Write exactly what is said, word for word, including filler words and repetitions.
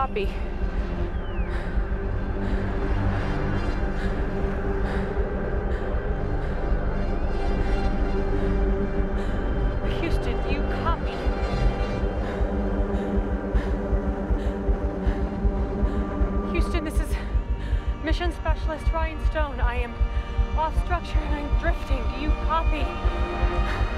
copy? Houston, do you copy? Houston, this is Mission Specialist Ryan Stone. I am off structure and I'm drifting. Do you copy?